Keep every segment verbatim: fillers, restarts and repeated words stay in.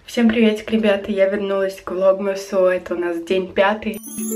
Всем приветик, ребята! Я вернулась к влогмасу. Это у нас день пятый.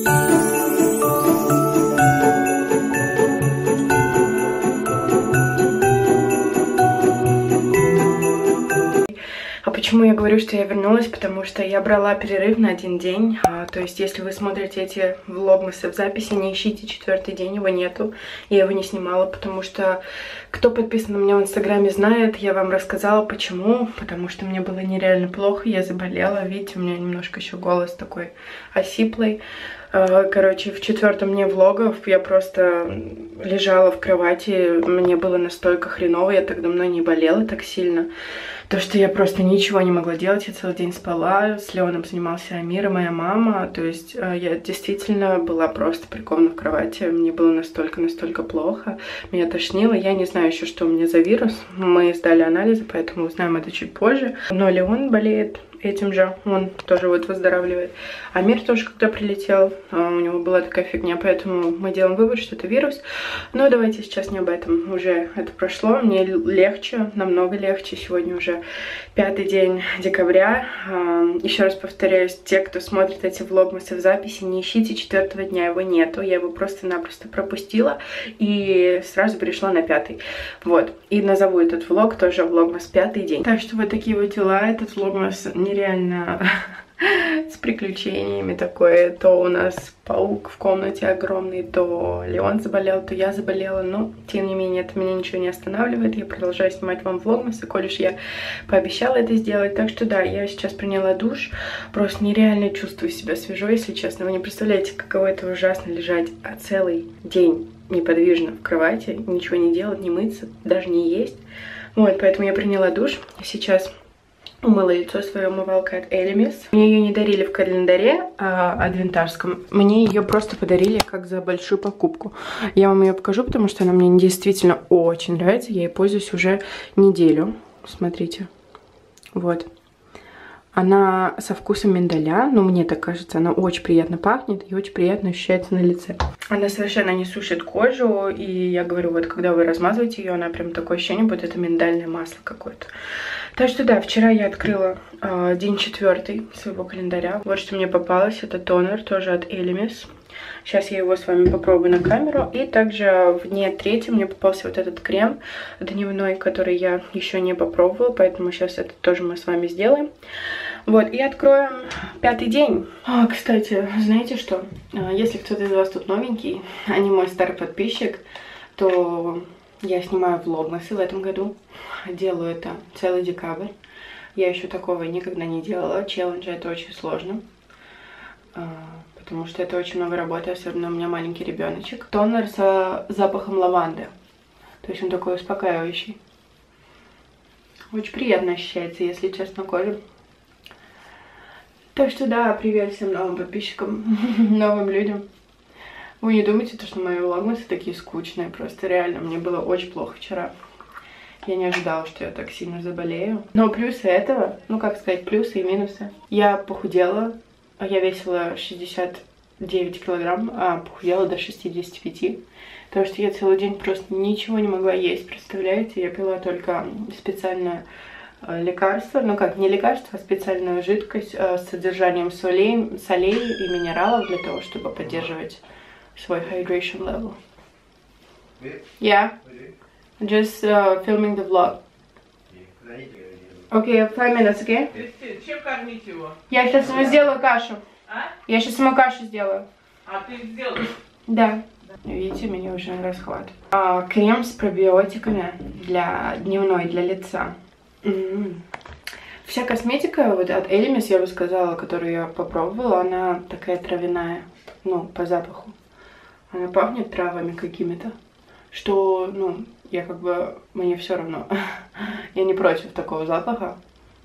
А почему я говорю, что я вернулась? Потому что я брала перерыв на один день. А, то есть, если вы смотрите эти влогмасы в записи, не ищите четвертый день, его нету. Я его не снимала, потому что кто подписан на меня в инстаграме знает, я вам рассказала почему. Потому что мне было нереально плохо, я заболела. Видите, у меня немножко еще голос такой осиплый. Короче, в четвертом дне влогов я просто лежала в кровати, мне было настолько хреново, я так давно не болела так сильно. То, что я просто ничего не могла делать, я целый день спала, с Леоном занимался Амир и моя мама. То есть я действительно была просто прикована в кровати, мне было настолько-настолько плохо, меня тошнило. Я не знаю еще, что у меня за вирус, мы сдали анализы, поэтому узнаем это чуть позже. Но Леон болеет этим же, он тоже вот выздоравливает. Амир тоже когда прилетел, у него была такая фигня, поэтому мы делаем вывод, что это вирус. Но давайте сейчас не об этом, уже это прошло, мне легче, намного легче. Сегодня уже пятый день декабря. Еще раз повторяюсь, те, кто смотрит эти влогмасы в записи, не ищите четвертого дня, его нету, я его просто-напросто пропустила и сразу перешла на пятый. Вот, и назову этот влог тоже влогмас пятый день. Так что вот такие вот дела, этот влогмас не реально с приключениями такое. То у нас паук в комнате огромный, то Леон заболел, то я заболела. Но, тем не менее, это меня ничего не останавливает. Я продолжаю снимать вам влогмасы, коль уж я пообещала это сделать. Так что да, я сейчас приняла душ. Просто нереально чувствую себя свежо, если честно. Вы не представляете, каково это ужасно лежать целый день неподвижно в кровати, ничего не делать, не мыться, даже не есть. Вот, поэтому я приняла душ. Сейчас умыла лицо своей умывалкой от Элемис. Мне ее не дарили в календаре а, адвентарском. Мне ее просто подарили как за большую покупку. Я вам ее покажу, потому что она мне действительно очень нравится. Я ей пользуюсь уже неделю. Смотрите. Вот. Она со вкусом миндаля. Ну, мне так кажется. Она очень приятно пахнет и очень приятно ощущается на лице. Она совершенно не сушит кожу. И я говорю, вот когда вы размазываете ее, она прям такое ощущение, будто это миндальное масло какое-то. Так что да, вчера я открыла э, день четвертый своего календаря. Вот что мне попалось, это тонер, тоже от Элемис. Сейчас я его с вами попробую на камеру. И также в дне третьем мне попался вот этот крем дневной, который я еще не попробовала, поэтому сейчас это тоже мы с вами сделаем. Вот, и откроем пятый день. А, кстати, знаете что? Если кто-то из вас тут новенький, а не мой старый подписчик, то я снимаю влогмасы в этом году. Делаю это целый декабрь. Я еще такого никогда не делала. Челленджи это очень сложно. Потому что это очень много работы, особенно у меня маленький ребеночек. Тонер с запахом лаванды. То есть он такой успокаивающий. Очень приятно ощущается, если честно, кожа. Так что да, привет всем новым подписчикам, новым людям. Вы не думайте, что мои влогмасы такие скучные. Просто реально, мне было очень плохо вчера. Я не ожидала, что я так сильно заболею. Но плюсы этого, ну как сказать, плюсы и минусы. Я похудела. Я весила шестьдесят девять килограмм, а похудела до шестидесяти пяти. Потому что я целый день просто ничего не могла есть, представляете? Я пила только специальное лекарство, ну как, не лекарство, а специальную жидкость с содержанием солей, солей и минералов для того, чтобы поддерживать свой hydration level. Yeah. Just uh, filming the vlog. Okay, five minutes, okay? Чем кормить его? Я сейчас ему сделаю кашу. А? Я сейчас ему кашу сделаю. А ты сделаешь? Да. Видите, меня уже расхват. А, крем с пробиотиками для дневной, для лица. М-м-м. Вся косметика вот от Элемис, я бы сказала, которую я попробовала, она такая травяная, ну, по запаху. Она пахнет травами какими-то, что, ну, я как бы, мне все равно. Я не против такого запаха.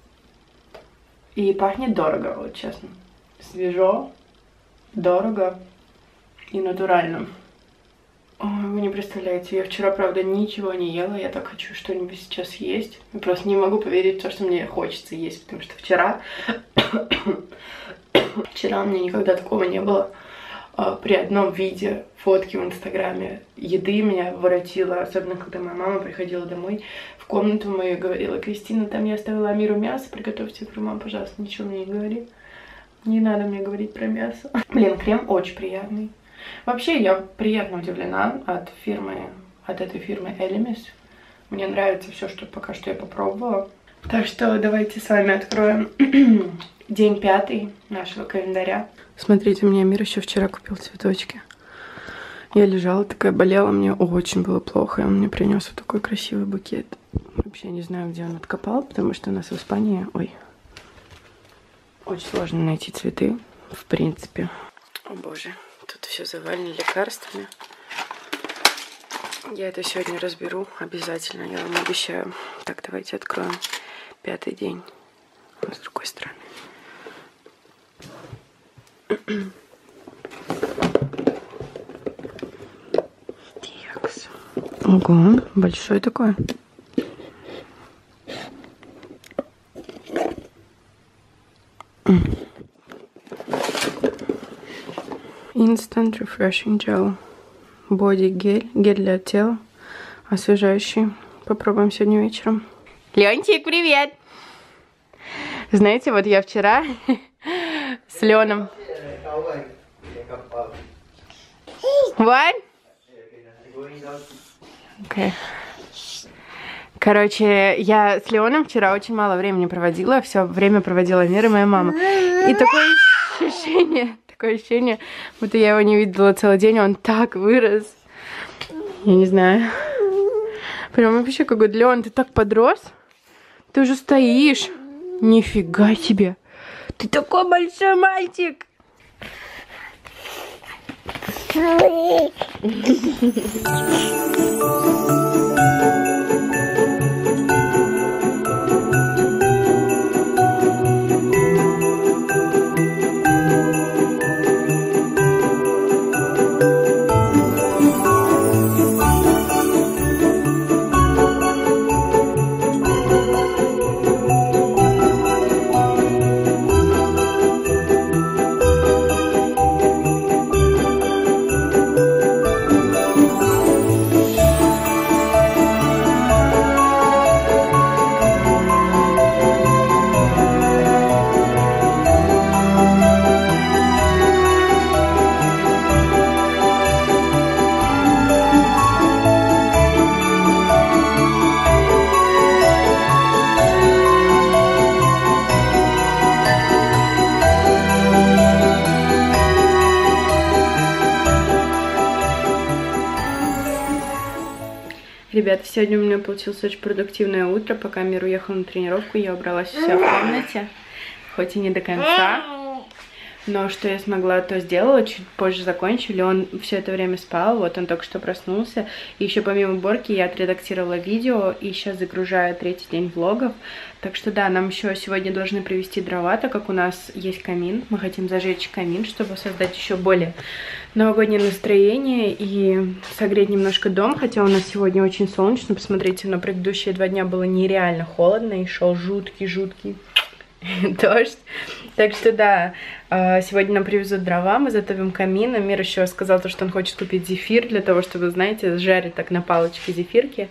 И пахнет дорого, вот честно. Свежо, дорого и натурально. Ой, вы не представляете, я вчера, правда, ничего не ела. Я так хочу что-нибудь сейчас есть. Я просто не могу поверить в то, что мне хочется есть. Потому что вчера... вчера у меня никогда такого не было. при одном виде фотки в инстаграме еды меня воротило, особенно когда моя мама приходила домой в комнату мою и говорила: Кристина, там я оставила Амиру мясо, приготовьте. Я говорю: мам, пожалуйста, ничего мне не говори. Не надо мне говорить про мясо. Блин, крем очень приятный. Вообще, я приятно удивлена от фирмы, от этой фирмы Elemis. Мне нравится все, что пока что я попробовала. Так что давайте с вами откроем день пятый нашего календаря. Смотрите, мне Амир еще вчера купил цветочки. Я лежала такая, болела, мне очень было плохо, и он мне принес вот такой красивый букет. Вообще не знаю, где он откопал, потому что у нас в Испании, ой, очень сложно найти цветы, в принципе. О боже, тут все завалено лекарствами. Я это сегодня разберу обязательно, я вам обещаю. Так, давайте откроем пятый день. А с другой стороны. Текс. Ого, большой такой. Instant Refreshing Gel. Боди гель. Гель для тела. Освежающий. Попробуем сегодня вечером. Леончик, привет! Знаете, вот я вчера с Леоном... What? Okay. Короче, я с Леоном вчера очень мало времени проводила. Все время проводила Мира и моя мама. И такое ощущение... Такое ощущение, будто я его не видела целый день, он так вырос. Я не знаю. Прям вообще какой-то, Леон, ты так подрос? Ты уже стоишь. Нифига себе. Ты такой большой мальчик. Ребята, сегодня у меня получилось очень продуктивное утро. Пока Мир уехал на тренировку, я убралась вся в комнате. Хоть и не до конца. Но что я смогла, то сделала. Чуть позже закончили. Он все это время спал. Вот он только что проснулся. И еще помимо уборки я отредактировала видео. И сейчас загружаю третий день влогов. Так что да, нам еще сегодня должны привезти дрова, так как у нас есть камин. Мы хотим зажечь камин, чтобы создать еще более новогоднее настроение и согреть немножко дом. Хотя у нас сегодня очень солнечно. Посмотрите, на предыдущие два дня было нереально холодно. И шел жуткий-жуткий дождь. Так что да, сегодня нам привезут дрова, мы затопим камин. Амир еще сказал, что он хочет купить зефир для того, чтобы, знаете, жарить так на палочке зефирки.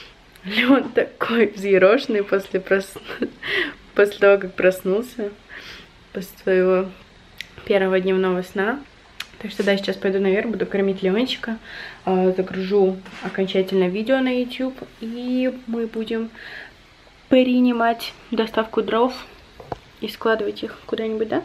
Он такой взъерошенный после, прос... после того, как проснулся, после своего первого дневного сна. Так что да, сейчас пойду наверх, буду кормить Леончика, загружу окончательно видео на YouTube, и мы будем принимать доставку дров и складывать их куда-нибудь, да?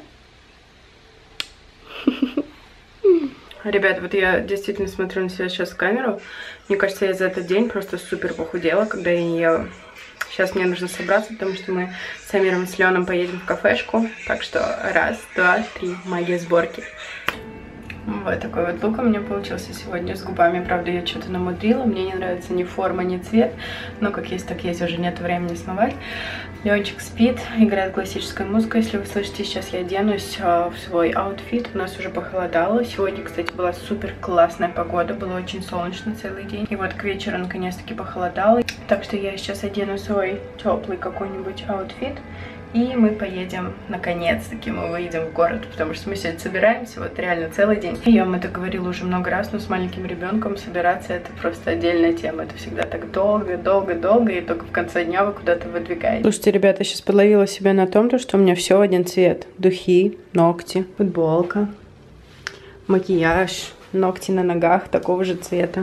Ребят, вот я действительно смотрю на себя сейчас в камеру. Мне кажется, я за этот день просто супер похудела, когда я не ела. Сейчас мне нужно собраться, потому что мы с Амиром и с Леоном поедем в кафешку. Так что раз, два, три, магия сборки. Вот такой вот лук у меня получился сегодня с губами. Правда, я что-то намудрила. Мне не нравится ни форма, ни цвет. Но как есть, так есть. Уже нет времени смывать. Леончик спит, играет классическая музыка. Если вы слышите, сейчас я оденусь в свой аутфит. У нас уже похолодало. Сегодня, кстати, была супер классная погода. Было очень солнечно целый день. И вот к вечеру наконец-таки похолодало. Так что я сейчас одену свой теплый какой-нибудь аутфит. И мы поедем, наконец-таки мы выйдем в город, потому что мы сегодня собираемся, вот реально целый день. Я вам это говорила уже много раз, но с маленьким ребенком собираться это просто отдельная тема. Это всегда так долго, долго, долго, и только в конце дня вы куда-то выдвигаетесь. Слушайте, ребята, я сейчас подловила себя на том, что у меня все в один цвет. Духи, ногти, футболка, макияж, ногти на ногах такого же цвета.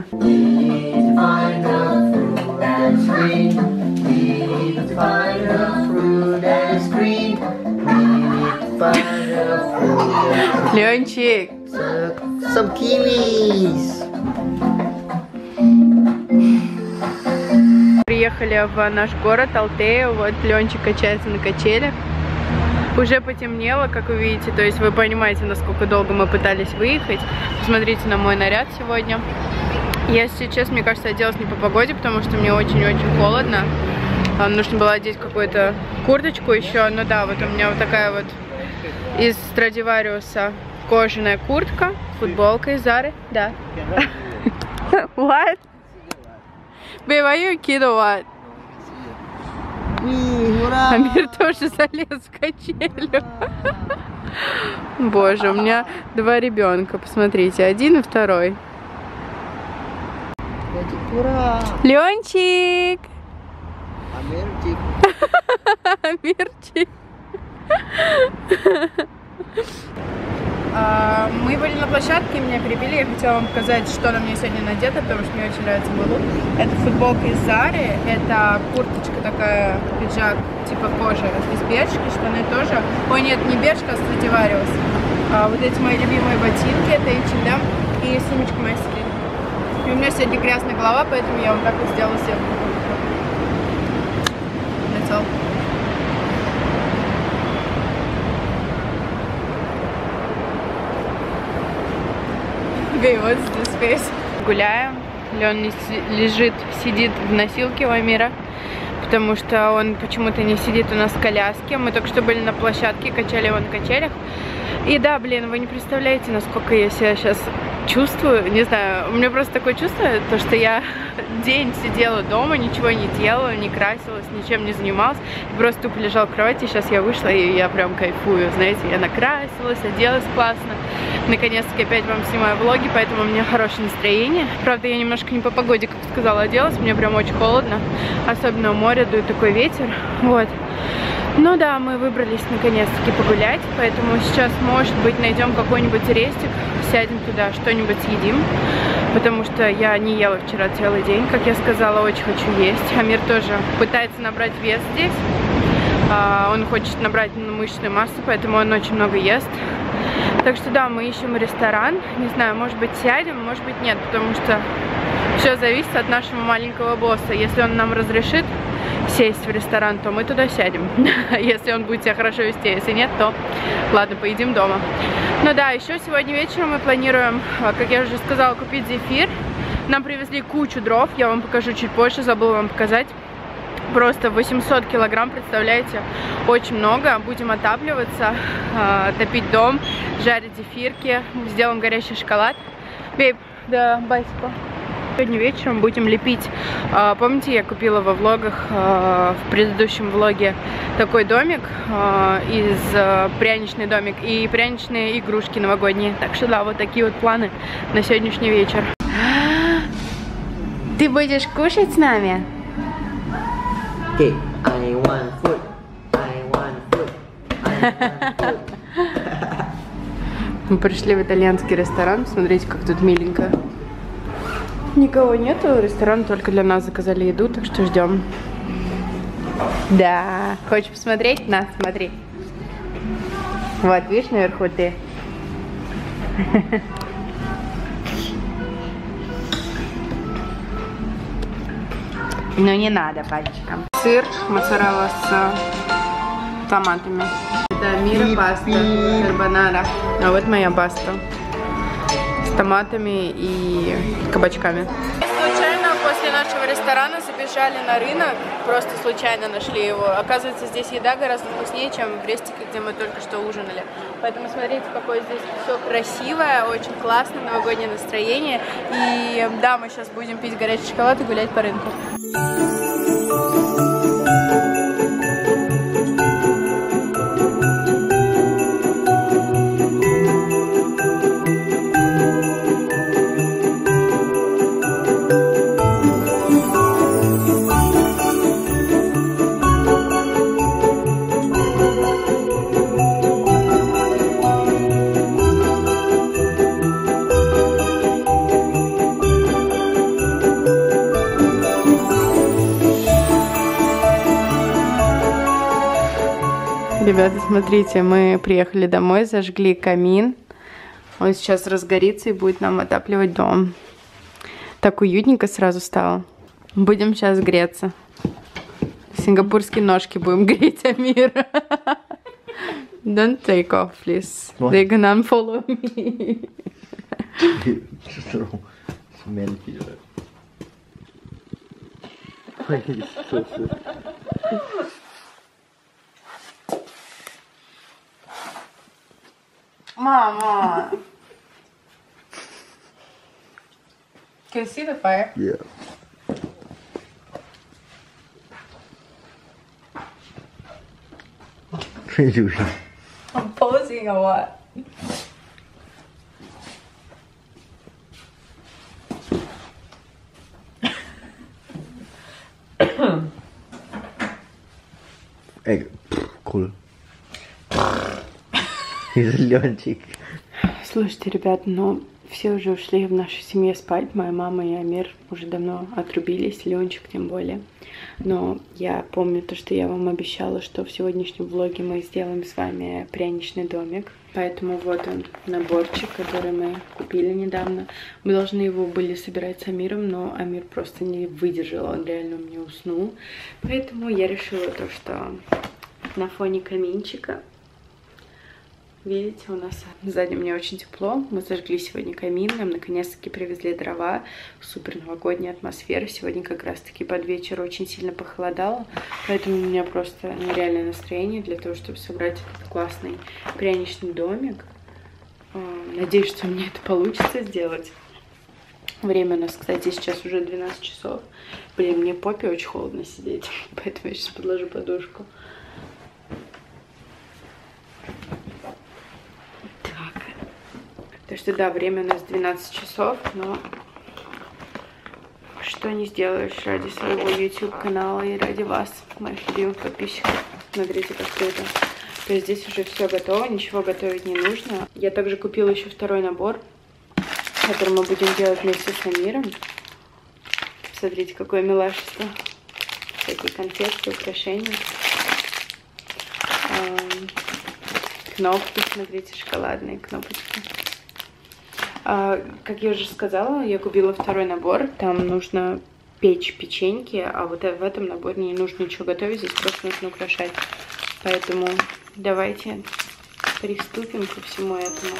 Ленчик! Some kiwis! Приехали в наш город Алтею, вот Ленчик качается на качелях. Уже потемнело, как вы видите, то есть вы понимаете, насколько долго мы пытались выехать. Посмотрите на мой наряд сегодня. Я, если честно, мне кажется, оделась не по погоде, потому что мне очень-очень холодно. Нужно было одеть какую-то курточку еще. Ну да, вот у меня вот такая вот из Страдивариуса кожаная куртка, футболка из Зары. Да. What? Babe, are you a kid or what? Амир тоже залез в качелю. Боже, у меня два ребенка, посмотрите, один и второй. Ленчик! Амирчик! Амирчик! Мы были на площадке, меня перебили, я хотела вам показать, что на мне сегодня надето, потому что мне очень нравится мой лук. Это футболка из Зары, это курточка такая, пиджак типа кожи из бершки, штаны тоже. Ой, нет, не бершка, а Страдивариус. А вот эти мои любимые ботинки, это эйч энд эм и сумочка моя Селин. И у меня сегодня грязная голова, поэтому я вот так вот сделала себе лицо. What's this face? Гуляем. Лен лежит, сидит в носилке у Амира, потому что он почему-то не сидит у нас в коляске. Мы только что были на площадке, качали его на качелях. И да, блин, вы не представляете, насколько я себя сейчас чувствую. Не знаю, у меня просто такое чувство, то, что я день сидела дома, ничего не делала, не красилась, ничем не занималась. Просто тупо лежала в кровати, и сейчас я вышла, и я прям кайфую. Знаете, я накрасилась, оделась классно. Наконец-таки опять вам снимаю влоги, поэтому у меня хорошее настроение. Правда, я немножко не по погоде, как сказала, оделась. Мне прям очень холодно. Особенно у моря дует такой ветер. Вот. Ну да, мы выбрались наконец-таки погулять, поэтому сейчас, может быть, найдем какой-нибудь рестик, сядем туда, что-нибудь съедим, потому что я не ела вчера целый день, как я сказала, очень хочу есть. Амир тоже пытается набрать вес здесь, он хочет набрать мышечную массу, поэтому он очень много ест. Так что да, мы ищем ресторан, не знаю, может быть сядем, может быть нет, потому что все зависит от нашего маленького босса. Если он нам разрешит сесть в ресторан, то мы туда сядем. Если он будет себя хорошо вести, если нет, то ладно, поедим дома. Ну да, еще сегодня вечером мы планируем, как я уже сказала, купить зефир. Нам привезли кучу дров, я вам покажу чуть позже, забыла вам показать. Просто восемьсот килограмм, представляете, очень много. Будем отапливаться, топить дом, жарить зефирки, сделаем горячий шоколад. Бейб, да, bicycle. Сегодня вечером будем лепить. Помните, я купила во влогах, в предыдущем влоге, такой домик, из пряничный домик и пряничные игрушки новогодние. Так что да, вот такие вот планы на сегодняшний вечер. Ты будешь кушать с нами? Okay, I want food. I want food. I want food. Мы пришли в итальянский ресторан. Смотрите, как тут миленько. Никого нету, ресторан только для нас, заказали еду, так что ждем. Да, хочешь посмотреть? На, смотри. Вот, видишь, наверху ты. Ну не надо пальчиком. Сыр, моцарелла с томатами. Это мира паста, карбонара. А вот моя паста. С томатами и кабачками. Случайно после нашего ресторана забежали на рынок, просто случайно нашли его. Оказывается, здесь еда гораздо вкуснее, чем в рестике, где мы только что ужинали. Поэтому смотрите, какое здесь все красивое, очень классное новогоднее настроение. И да, мы сейчас будем пить горячий шоколад и гулять по рынку. Ребята, смотрите, мы приехали домой, зажгли камин. Он сейчас разгорится и будет нам отапливать дом. Так уютненько сразу стало. Будем сейчас греться. Сингапурские ножки будем греть, Амир. Don't take off, please. What? They're gonna unfollow me. Mama! Can you see the fire? Yeah. What are you doing? I'm posing or what? Эй, cool. Зеленчик. Слушайте, ребят, ну все уже ушли в нашей семье спать. Моя мама и Амир уже давно отрубились, Леончик тем более. Но я помню то, что я вам обещала, что в сегодняшнем влоге мы сделаем с вами пряничный домик. Поэтому вот он, наборчик, который мы купили недавно. Мы должны его были собирать с Амиром, но Амир просто не выдержал, он реально мне уснул. Поэтому я решила то, что на фоне каминчика... Видите, у нас сзади мне очень тепло. Мы зажгли сегодня камин, нам наконец-таки привезли дрова. Супер новогодняя атмосфера. Сегодня как раз-таки под вечер очень сильно похолодало. Поэтому у меня просто нереальное настроение для того, чтобы собрать этот классный пряничный домик. Надеюсь, что мне это получится сделать. Время у нас, кстати, сейчас уже двенадцать часов. Блин, мне попе очень холодно сидеть. Поэтому я сейчас подложу подушку. Так что да, время у нас двенадцать часов, но что не сделаешь ради своего YouTube канала и ради вас, моих любимых подписчиков. Смотрите, как круто. То есть здесь уже все готово, ничего готовить не нужно. Я также купила еще второй набор, который мы будем делать вместе с Амиром. Смотрите, какое милашество. Всякие конфетки, украшения. Кнопки, смотрите, шоколадные кнопочки. А, как я уже сказала, я купила второй набор. Там нужно печь печеньки, а вот в этом наборе не нужно ничего готовить, здесь просто нужно украшать. Поэтому давайте приступим ко всему этому.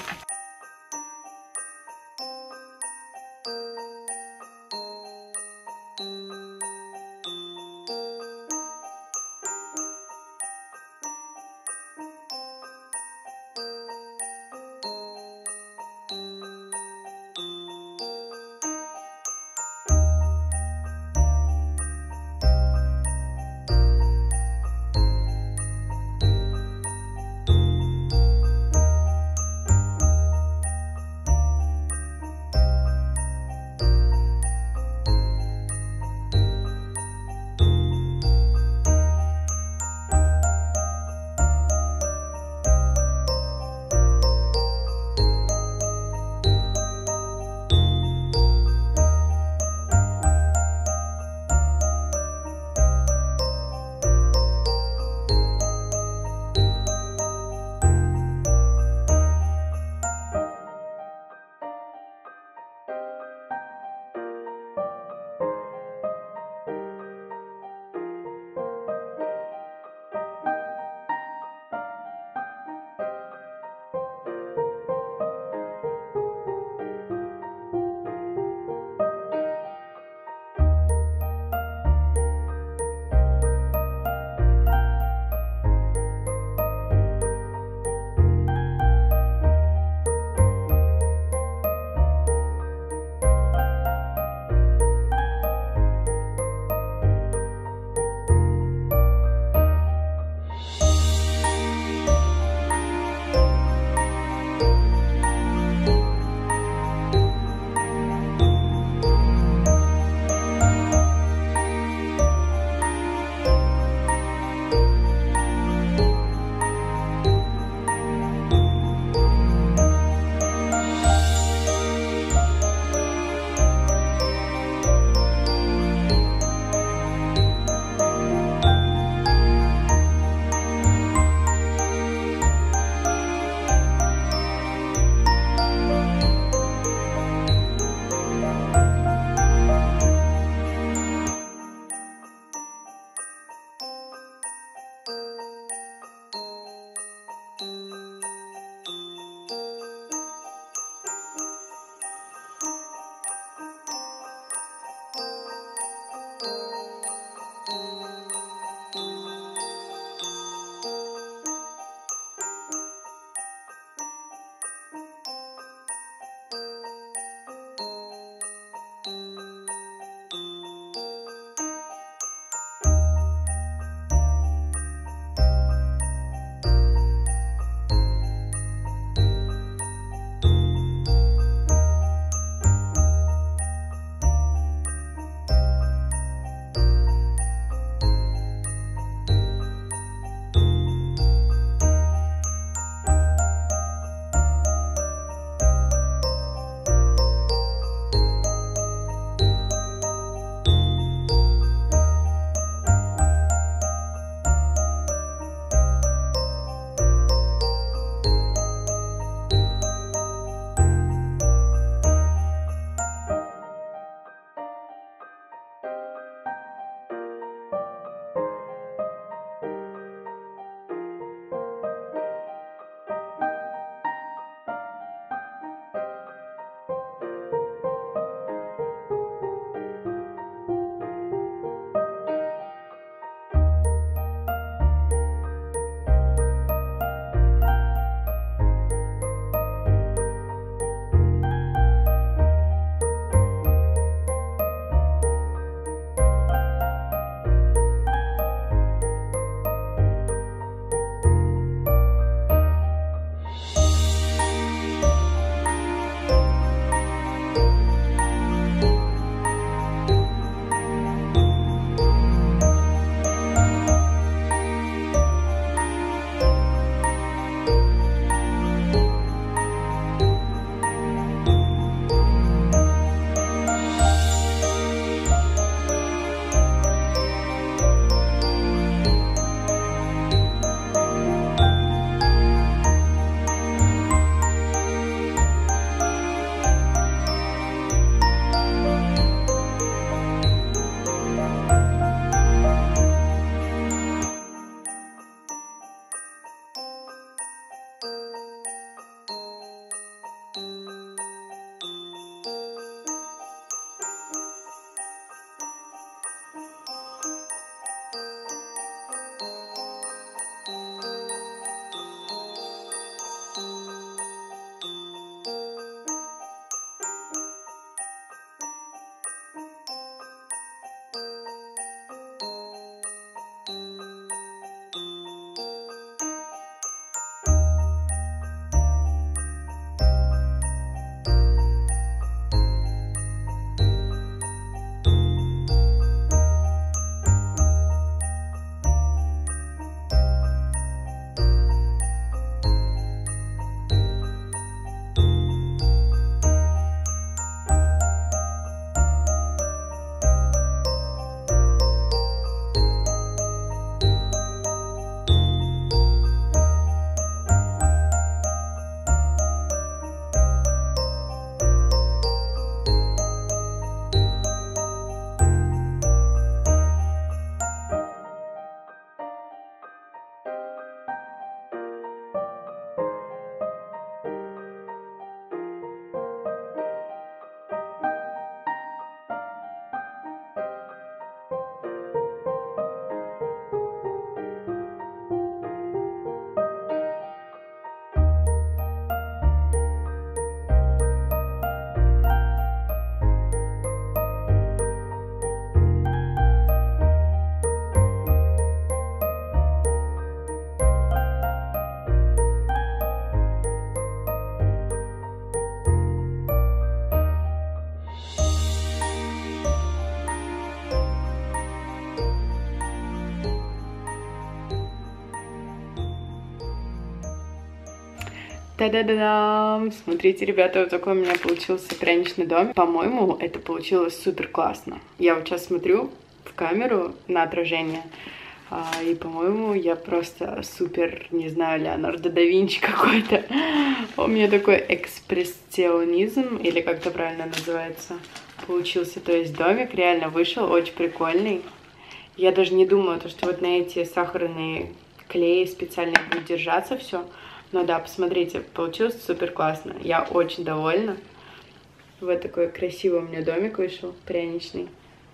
Та-да-да-дам! Смотрите, ребята, вот такой у меня получился пряничный дом. По-моему, это получилось супер классно. Я вот сейчас смотрю в камеру на отражение, а, и, по-моему, я просто супер, не знаю, Леонардо да Винчи какой-то. У меня такой экспрессионизм, или как это правильно называется, получился. То есть домик реально вышел, очень прикольный. Я даже не думала, что вот на эти сахарные клеи специально будет держаться все. Но да, посмотрите, получилось супер классно. Я очень довольна. Вот такой красивый у меня домик вышел, пряничный.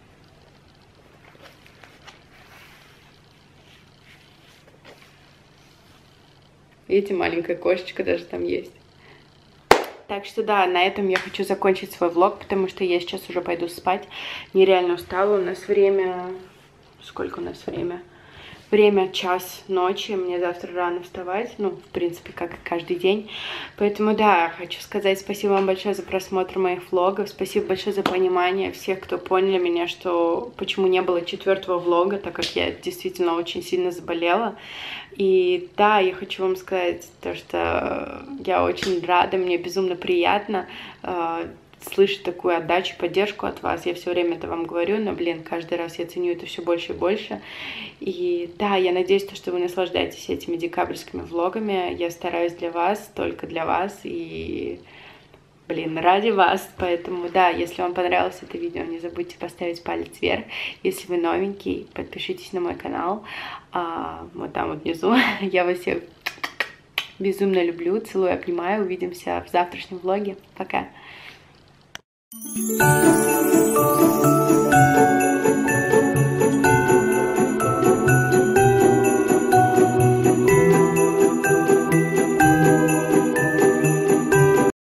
Видите, маленькая кошечка даже там есть. Так что да, на этом я хочу закончить свой влог, потому что я сейчас уже пойду спать. Нереально устала. У нас время... Сколько у нас время? Время час ночи, мне завтра рано вставать, ну, в принципе, как и каждый день. Поэтому, да, хочу сказать спасибо вам большое за просмотр моих влогов, спасибо большое за понимание всех, кто поняли меня, что почему не было четвертого влога, так как я действительно очень сильно заболела. И да, я хочу вам сказать то, что я очень рада, мне безумно приятно э, слышать такую отдачу, поддержку от вас. Я все время это вам говорю, но, блин, каждый раз я ценю это все больше и больше. И да, я надеюсь, что вы наслаждаетесь этими декабрьскими влогами. Я стараюсь для вас, только для вас и, блин, ради вас. Поэтому, да, если вам понравилось это видео, не забудьте поставить палец вверх. Если вы новенький, подпишитесь на мой канал. А, вот там вот внизу. Я вас всех безумно люблю, целую, обнимаю. Увидимся в завтрашнем влоге. Пока. Thank you.